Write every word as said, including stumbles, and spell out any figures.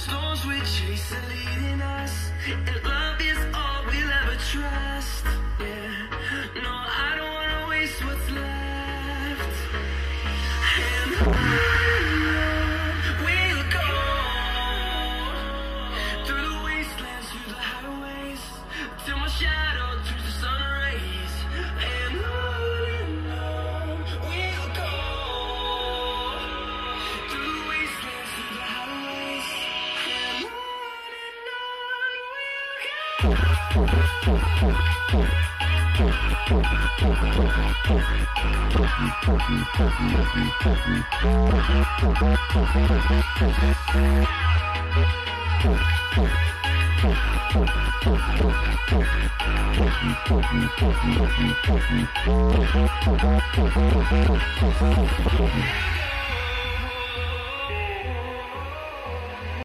Storms we chase are leading us, and love is all we'll ever trust. Yeah, no, I don't wanna waste what's left. And on we'll go, through the wastelands, through the highways, till my shadow turns to sun rays. And on and on we'll go, through the wastelands, through the highways, and on and on we'll go. Thank you.